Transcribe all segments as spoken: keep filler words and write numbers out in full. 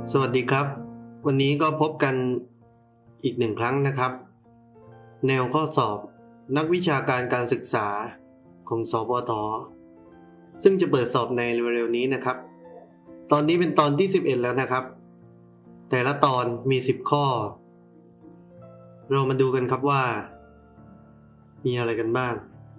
สวัสดีครับวันนี้ก็พบกันอีกหนึ่งครั้งนะครับแนวข้อสอบนักวิชาการการศึกษาของสปท.ซึ่งจะเปิดสอบในเร็วๆนี้นะครับตอนนี้เป็นตอนที่สิบเอ็ดแล้วนะครับแต่ละตอนมีสิบข้อเรามาดูกันครับว่ามีอะไรกันบ้าง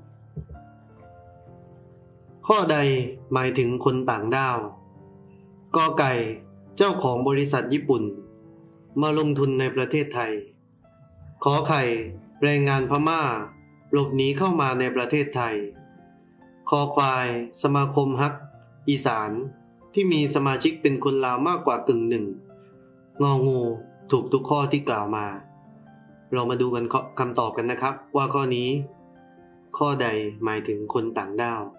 ข้อใดหมายถึงคนต่างด้าวกอไก่เจ้าของบริษัทญี่ปุ่นมาลงทุนในประเทศไทยขอไข่แรงงานพม่าหลบหนีเข้ามาในประเทศไทยคอควายสมาคมฮักอีสานที่มีสมาชิกเป็นคนลาวมากกว่ากึ่งหนึ่งงองูถูกทุกข้อที่กล่าวมาเรามาดูกันคำตอบกันนะครับว่าข้อนี้ข้อใดหมายถึงคนต่างด้าว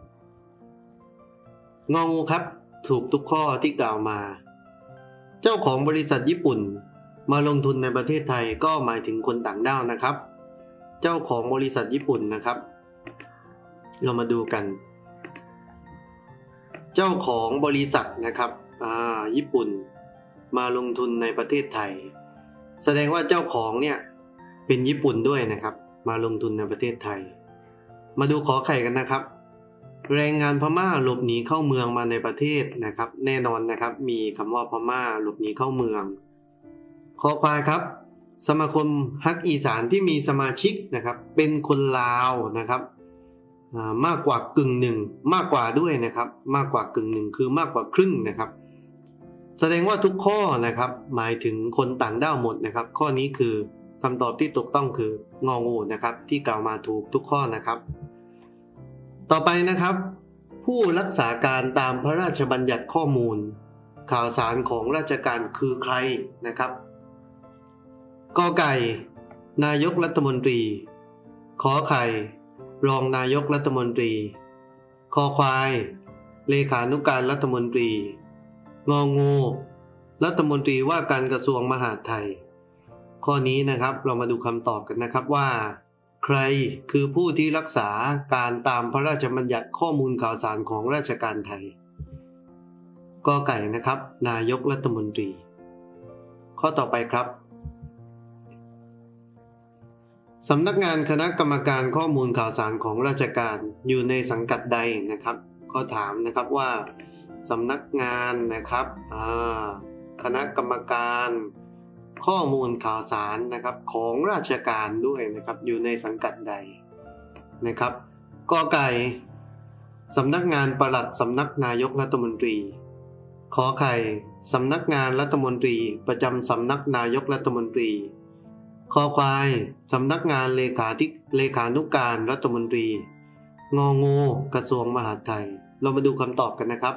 งองูครับถูกทุกข้อที่กล่าวมาเจ้าของบริษัทญี่ปุ่นมาลงทุนในประเทศไทยก็หมายถึงคนต่างด้าวนะครับเจ้าของบริษัทญี่ปุ่นนะครับเรามาดูกันเจ้าของบริษัทนะครับอ่าญี่ปุ่นมาลงทุนในประเทศไทยแสดงว่าเจ้าของเนี่ยเป็นญี่ปุ่นด้วยนะครับมาลงทุนในประเทศไทยมาดูขอไข่กันนะครับแรงงานพม่าหลบหนีเข้าเมืองมาในประเทศนะครับแน่นอนนะครับมีคำว่าพม่าหลบหนีเข้าเมืองขอควายครับสมาคมฮักอีสานที่มีสมาชิกนะครับเป็นคนลาวนะครับมากกว่ากึ่งหนึ่งมากกว่าด้วยนะครับมากกว่ากึ่งหนึ่งคือมากกว่าครึ่งนะครับแสดงว่าทุกข้อนะครับหมายถึงคนต่างด้าวหมดนะครับข้อนี้คือคำตอบที่ถูกต้องคืององูนะครับที่กล่าวมาถูกทุกข้อนะครับต่อไปนะครับผู้รักษาการตามพระราชบัญญัติข้อมูลข่าวสารของราชการคือใครนะครับกอไก่นายกรัฐมนตรีขอไข่รองนายกรัฐมนตรีคอควายเลขานุการรัฐมนตรีงองูรัฐมนตรีว่าการกระทรวงมหาดไทยข้อนี้นะครับเรามาดูคำตอบกันนะครับว่าใครคือผู้ที่รักษาการตามพระราชบัญญัติข้อมูลข่าวสารของราชการไทยกอไก่นะครับนายกรัฐมนตรีข้อต่อไปครับสำนักงานคณะกรรมการข้อมูลข่าวสารของราชการอยู่ในสังกัดใดนะครับข้อถามนะครับว่าสำนักงานนะครับคณะกรรมการข้อมูลข่าวสารนะครับของราชการด้วยนะครับอยู่ในสังกัดใดนะครับกอไก่สำนักงานปลัดสำนักนายกรัฐมนตรีขอไข่สำนักงานรัฐมนตรีประจำสำนักนายกรัฐมนตรีคอควายสำนักงานเลขาธิเลขานุการรัฐมนตรีงองูกระทรวงมหาดไทยเรามาดูคำตอบกันนะครับ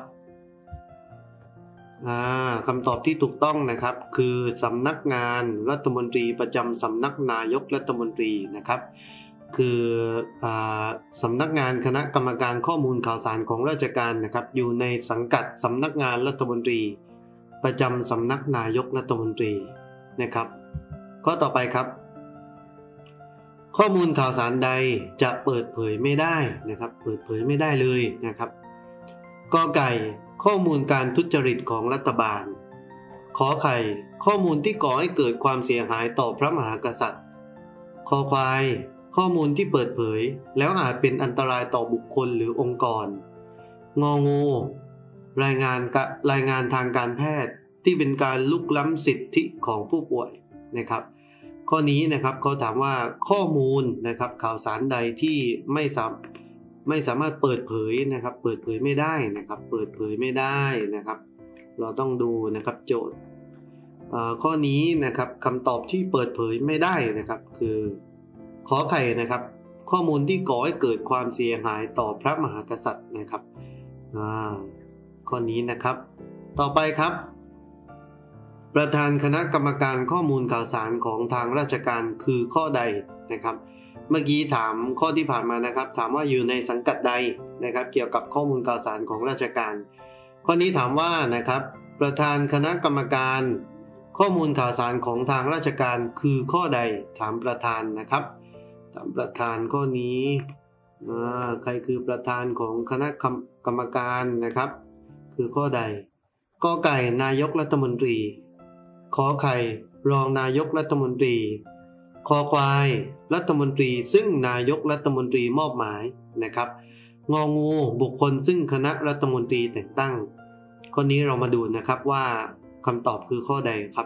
คำตอบที่ถูกต้องนะครับคือสำนักงานรัฐมนตรีประจำสำนักนายกรัฐมนตรีนะครับคือสำนักงานคณะกรรมการข้อมูลข่าวสารของราชการนะครับอยู่ในสังกัดสำนักงานรัฐมนตรีประจำสำนักนายกรัฐมนตรีนะครับข้อต่อไปครับข้อมูลข่าวสารใดจะเปิดเผยไม่ได้นะครับเปิดเผยไม่ได้เลยนะครับกอไก่ข้อมูลการทุจริตของรัฐบาลขอไข่ข้อมูลที่ก่อให้เกิดความเสียหายต่อพระมหากษัตริย์คอควายข้อมูลที่เปิดเผยแล้วอาจเป็นอันตรายต่อบุคคลหรือองค์กรงองูรายงานรายงานทางการแพทย์ที่เป็นการลุกล้ำสิทธิของผู้ป่วยนะครับข้อนี้นะครับเขาถามว่าข้อมูลนะครับข่าวสารใดที่ไม่สามไม่สามารถเปิดเผยนะครับเปิดเผยไม่ได้นะครับเปิดเผยไม่ได้นะครับเราต้องดูนะครับโจทย์ข้อนี้นะครับคำตอบที่เปิดเผยไม่ได้นะครับคือขอไข่นะครับข้อมูลที่ก่อให้เกิดความเสียหายต่อพระมหากษัตริย์นะครับข้อนี้นะครับต่อไปครับประธานคณะกรรมการข้อมูลข่าวสารของทางราชการคือข้อใดนะครับเมื่อกี้ถามข้อที่ผ่านมานะครับถามว่าอยู่ในสังกัดใดนะครับเกี่ยวกับข้อมูลข่าวสารของราชการข้อนี้ถามว่านะครับประธานคณะกรรมการข้อมูลข่าวสารของทางราชการคือข้อใดถามประธานนะครับถามประธานข้อนี้ใครคือประธานของคณะกรรมการนะครับคือข้อใดกอไก่นายกรัฐมนตรีขอไข่รองนายกรัฐมนตรีคอควายรัฐมนตรีซึ่งนายกรัฐมนตรีมอบหมายนะครับงองูบุคคลซึ่งคณะรัฐมนตรีแต่งตั้งข้อนี้เรามาดูนะครับว่าคำตอบคือข้อใดครับ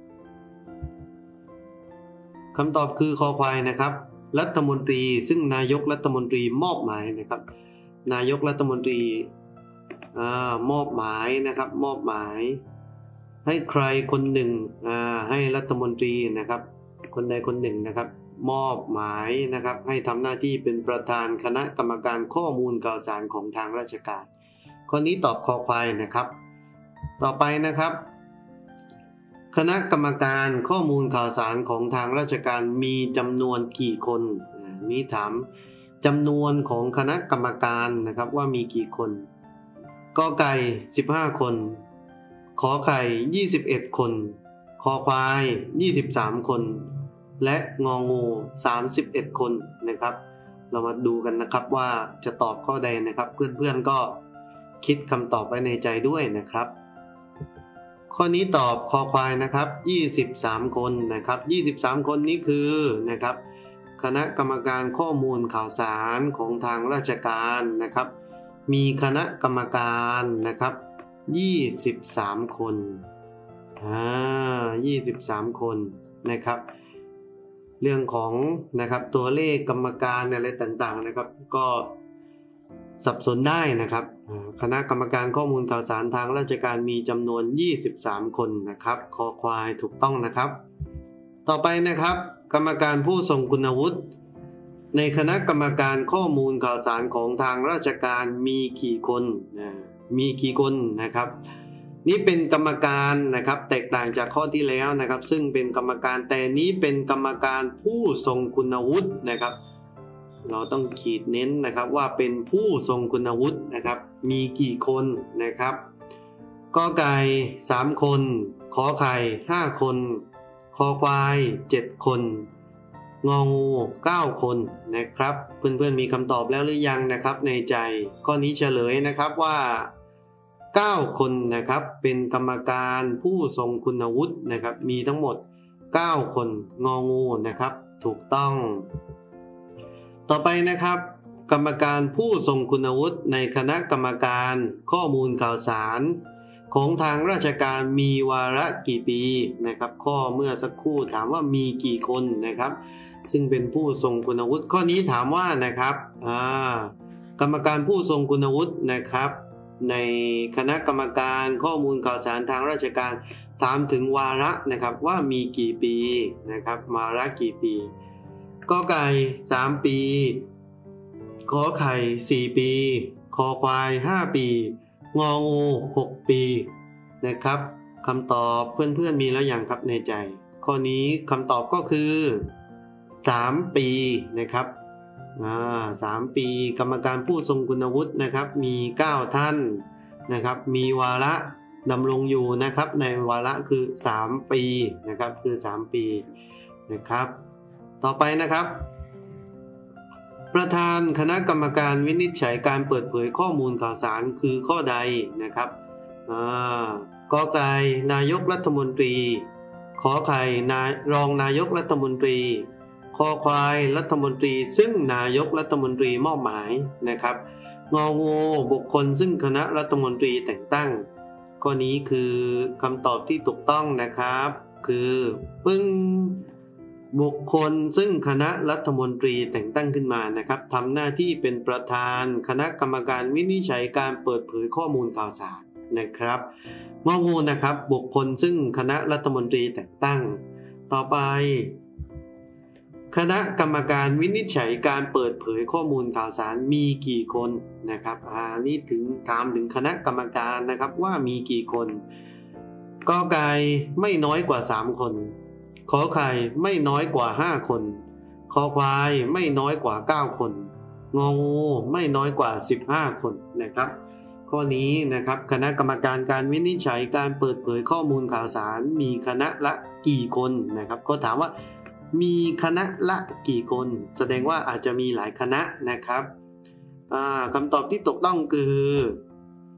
คำตอบคือคอควายนะครับรัฐมนตรีซึ่งนายกรัฐมนตรีมอบหมายนะครับนายกรัฐมนตรีอ่ามอบหมายนะครับมอบหมายให้ใครคนหนึ่งอ่าให้รัฐมนตรีนะครับคนใดคนหนึ่งนะครับมอบหมายนะครับให้ทำหน้าที่เป็นประธานคณะกรรมการข้อมูลข่าวสารของทางราชการข้อนี้ตอบคอควายนะครับต่อไปนะครับคณะกรรมการข้อมูลข่าวสารของทางราชการมีจำนวนกี่คนนี้ถามจำนวนของคณะกรรมการนะครับว่ามีกี่คนกอไก่สิบห้าคนขอไข่ยี่สิบเอ็ดคนคอควายยี่สิบสามคนและงองูสามสิบเอ็ดคนนะครับเรามาดูกันนะครับว่าจะตอบข้อใดนะครับเพื่อนๆก็คิดคำตอบไว้ในใจด้วยนะครับข้อนี้ตอบคอควายนะครับยี่สิบสามคนนะครับยี่สิบสามคนนี้คือนะครับคณะกรรมการข้อมูลข่าวสารของทางราชการนะครับมีคณะกรรมการนะครับยี่สิบสามคนอ่ายี่สิบสามคนนะครับเรื่องของนะครับตัวเลขกรรมการอะไรต่างๆนะครับก็สับสนได้นะครับคณะกรรมการข้อมูลข่าวสารทางราชการมีจำนวนยี่สิบสามคนนะครับคอควายถูกต้องนะครับต่อไปนะครับกรรมการผู้ทรงคุณวุฒิในคณะกรรมการข้อมูลข่าวสารของทางราชการมีกี่คนมีกี่คนนะครับนี่เป็นกรรมการนะครับแตกต่างจากข้อที่แล้วนะครับซึ่งเป็นกรรมการแต่นี้เป็นกรรมการผู้ทรงคุณวุฒินะครับเราต้องขีดเน้นนะครับว่าเป็นผู้ทรงคุณวุฒินะครับมีกี่คนนะครับกอไก่สามคนขอไข่ห้าคนคอควายเจ็ดคนงองูเก้าคนนะครับเพื่อนๆมีคำตอบแล้วหรือยังนะครับในใจข้อนี้เฉลยนะครับว่าเก้าคนนะครับเป็นกรรมการผู้ทรงคุณวุฒินะครับมีทั้งหมดเก้าคนงองูนะครับถูกต้องต่อไปนะครับกรรมการผู้ทรงคุณวุฒิในคณะกรรมการข้อมูลข่าวสารของทางราชการมีวาระกี่ปีนะครับข้อเมื่อสักครู่ถามว่ามีกี่คนนะครับซึ่งเป็นผู้ทรงคุณวุฒิข้อนี้ถามว่านะครับอ่ากรรมการผู้ทรงคุณวุฒินะครับในคณะกรรมการข้อมูลข่าวสารทางราชการถามถึงวาระนะครับว่ามีกี่ปีนะครับวาระกี่ปีกอไก่สามปีขอไข่สี่ปีคอควายห้าปีงองูหกปีนะครับคำตอบเพื่อนๆมีแล้วยังครับในใจข้อนี้คำตอบก็คือสามปีนะครับอ่าสามปีกรรมการผู้ทรงคุณวุฒินะครับมีเก้าท่านนะครับมีวาระดำรงอยู่นะครับในวาระคือสามปีนะครับคือสามปีนะครับต่อไปนะครับประธานคณะกรรมการวินิจฉัยการเปิดเผยข้อมูลข่าวสารคือข้อใดนะครับอ่ากอไก่นายกรัฐมนตรีขอไข่นายรองนายกรัฐมนตรีคอควายรัฐมนตรีซึ่งนายกรัฐมนตรีมอบหมายนะครับงองูบุคคลซึ่งคณะรัฐมนตรีแต่งตั้งข้อนี้คือคำตอบที่ถูกต้องนะครับคือปึ้งบุคคลซึ่งคณะรัฐมนตรีแต่งตั้งขึ้นมานะครับทำหน้าที่เป็นประธานคณะกรรมการวินิจฉัยการเปิดเผยข้อมูลข่าวสารนะครับงองูนะครับบุคคลซึ่งคณะรัฐมนตรีแต่งตั้งต่อไปคณะกรรมการวินิจฉัยการเปิดเผยข้อมูลข่าวสารมีกี่คนนะครับอ่านี่ถึงถามถึงคณะกรรมการนะครับว่ามีกี่คนกอไก่ไม่น้อยกว่าสามคนขอไข่ไม่น้อยกว่าห้าคนคอควายไม่น้อยกว่าเก้าคนงองูไม่น้อยกว่าสิบห้าคนนะครับข้อนี้นะครับคณะกรรมการการวินิจฉัยการเปิดเผยข้อมูลข่าวสารมีคณะละกี่คนนะครับก็ถามว่ามีคณะละกี่คนแสดงว่าอาจจะมีหลายคณะนะครับคำตอบที่ถูกต้องคือ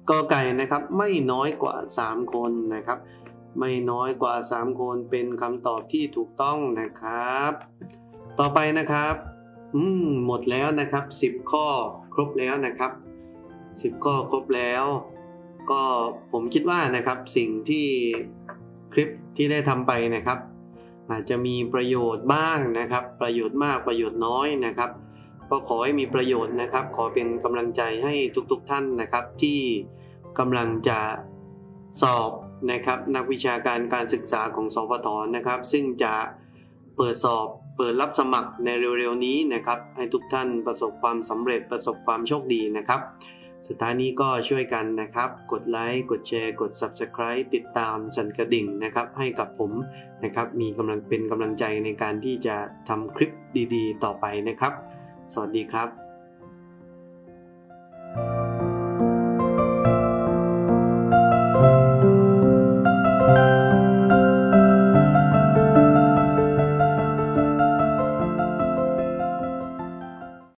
กอไก่นะครับไม่น้อยกว่าสามคนนะครับไม่น้อยกว่าสามคนเป็นคำตอบที่ถูกต้องนะครับต่อไปนะครับอืมหมดแล้วนะครับสิบข้อครบแล้วนะครับสิบข้อครบแล้วก็ผมคิดว่านะครับสิ่งที่คลิปที่ได้ทำไปนะครับอาจจะมีประโยชน์บ้างนะครับประโยชน์มากประโยชน์น้อยนะครับก็ขอให้มีประโยชน์นะครับขอเป็นกำลังใจให้ทุกๆท่านนะครับที่กำลังจะสอบนะครับนักวิชาการการศึกษาของสพทนะครับซึ่งจะเปิดสอบเปิดรับสมัครในเร็วๆนี้นะครับให้ทุกท่านประสบความสำเร็จประสบความโชคดีนะครับสุดท้ายนี้ก็ช่วยกันนะครับกดไลค์กดแชร์กด ซับสไครบ์ ติดตามสั่นกระดิ่งนะครับให้กับผมนะครับมีกำลังเป็นกำลังใจในการที่จะทำคลิปดีๆต่อไปนะครับสวัสดีครับ